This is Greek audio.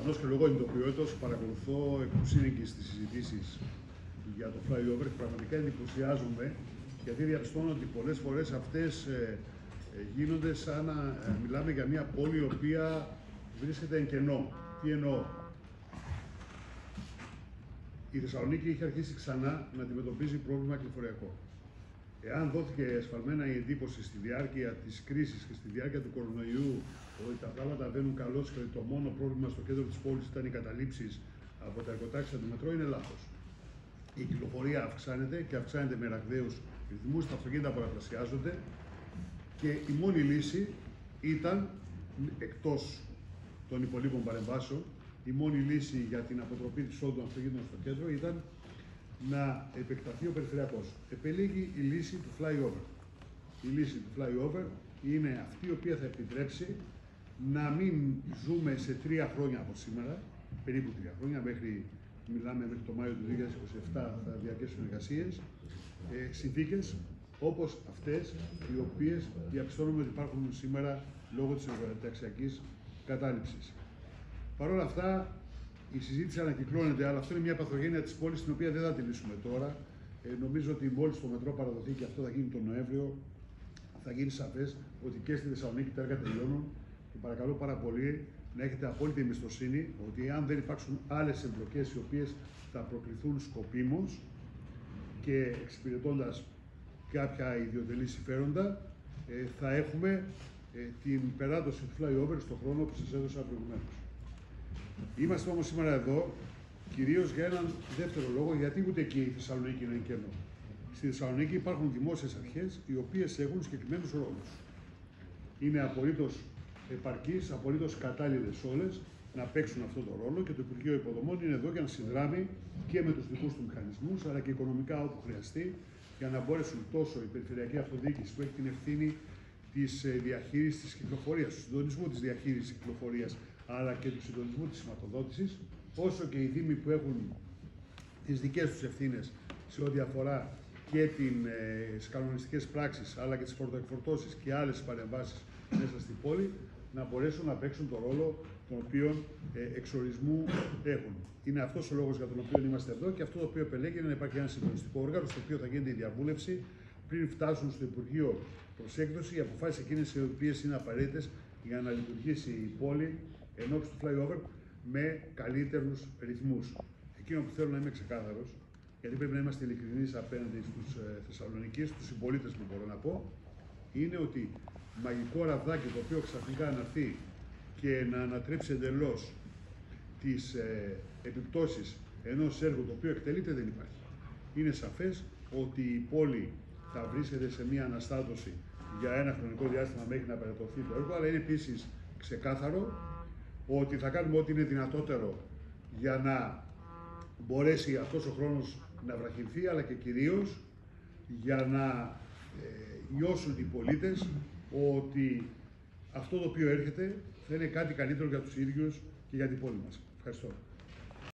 Προφανώς και λόγω εντοπιότητας παρακολουθώ εκ του σύνεγγυς τις συζητήσεις για το flyover και πραγματικά εντυπωσιάζομαι, γιατί διαπιστώνω ότι πολλές φορές αυτές γίνονται σαν να μιλάμε για μια πόλη η οποία βρίσκεται εν κενό. Τι εννοώ? Η Θεσσαλονίκη είχε αρχίσει ξανά να αντιμετωπίζει πρόβλημα κυκλοφοριακό. Εάν δόθηκε εσφαλμένα η εντύπωση στη διάρκεια της κρίσης και στη διάρκεια του κορονοϊού ότι τα πράγματα βαίνουν καλώς και ότι το μόνο πρόβλημα στο κέντρο της πόλης ήταν οι καταλήψεις από τα εργοτάξια του μετρό, είναι λάθος. Η κυκλοφορία αυξάνεται και αυξάνεται με ραγδαίους ρυθμούς, τα αυτοκίνητα πολλαπλασιάζονται και η μόνη λύση ήταν, εκτός των υπολείπων παρεμβάσεων, η μόνη λύση για την αποτροπή της εισόδου των αυτοκίνητων στο κέντρο ήταν να επεκταθεί ο περιφερειακός. Επελέγει η λύση του flyover. Η λύση του flyover είναι αυτή η οποία θα επιτρέψει να μην ζούμε σε 3 χρόνια από σήμερα, περίπου 3 χρόνια, μιλάμε μέχρι το Μάιο του 2027 θα διαρκέσουν εργασίες, συνθήκες όπως αυτές οι οποίες διαπιστώνουμε ότι υπάρχουν σήμερα λόγω της εργοταξιακής κατάληψης. Παρ' όλα αυτά, η συζήτηση ανακυκλώνεται, αλλά αυτό είναι μια παθογένεια της πόλης, την οποία δεν θα τη λύσουμε τώρα. Νομίζω ότι μόλις το μετρό παραδοθεί, και αυτό θα γίνει τον Νοέμβριο, θα γίνει σαφές ότι και στη Θεσσαλονίκη τα έργα τελειώνουν. Και παρακαλώ πάρα πολύ να έχετε απόλυτη εμπιστοσύνη ότι αν δεν υπάρξουν άλλες εμπλοκές οι οποίες θα προκληθούν σκοπίμως και εξυπηρετώντας κάποια ιδιωτελή συμφέροντα, θα έχουμε την περάτωση του flyover στον χρόνο που σας έδωσα προηγουμένως. Είμαστε όμως σήμερα εδώ κυρίως για έναν δεύτερο λόγο, γιατί ούτε εκεί η Θεσσαλονίκη είναι κενό. Στη Θεσσαλονίκη υπάρχουν δημόσιες αρχές οι οποίες έχουν συγκεκριμένους ρόλους. Είναι απολύτως επαρκείς, απολύτως κατάλληλες όλες να παίξουν αυτόν τον ρόλο και το Υπουργείο Υποδομών είναι εδώ για να συνδράμει και με τους δικούς του μηχανισμούς, αλλά και οικονομικά όπου χρειαστεί, για να μπορέσουν τόσο η Περιφερειακή Αυτοδιοίκηση που έχει την ευθύνη της διαχείρισης της κυκλοφορίας, του συντονισμού της διαχείρισης της κυκλοφορίας, αλλά και του συντονισμού της σηματοδότησης, όσο και οι Δήμοι που έχουν τις δικές τους ευθύνες σε ό,τι αφορά και τις κανονιστικές πράξεις, αλλά και τις φορτοεκφορτώσεις και άλλες παρεμβάσεις μέσα στην πόλη, να μπορέσουν να παίξουν τον ρόλο τον οποίο εξορισμού έχουν. Είναι αυτός ο λόγος για τον οποίο είμαστε εδώ και αυτό το οποίο επελέγει είναι να υπάρχει ένα συντονιστικό όργανο στο οποίο θα γίνεται η διαβούλευση πριν φτάσουν στο Υπουργείο προς έκδοση οι αποφάσεις εκείνες οι οποίες είναι απαραίτητες για να λειτουργήσει η πόλη ενώπιση του flyover με καλύτερους ρυθμούς. Εκείνο που θέλω να είμαι ξεκάθαρος, γιατί πρέπει να είμαστε ειλικρινείς απέναντι στους Θεσσαλονικείς, στους συμπολίτες μου μπορώ να πω, είναι ότι μαγικό ραβδάκι το οποίο ξαφνικά να έρθει και να ανατρέψει εντελώς τις επιπτώσεις ενός έργου το οποίο εκτελείται δεν υπάρχει. Είναι σαφές ότι η πόλη θα βρίσκεται σε μια αναστάτωση για ένα χρονικό διάστημα μέχρι να περατωθεί το έργο, αλλά είναι επίσης ξεκάθαρο ότι θα κάνουμε ό,τι είναι δυνατότερο για να μπορέσει αυτός ο χρόνος να βραχυνθεί, αλλά και κυρίως για να νιώσουν οι πολίτες ότι αυτό το οποίο έρχεται θα είναι κάτι καλύτερο για τους ίδιους και για την πόλη μας. Ευχαριστώ.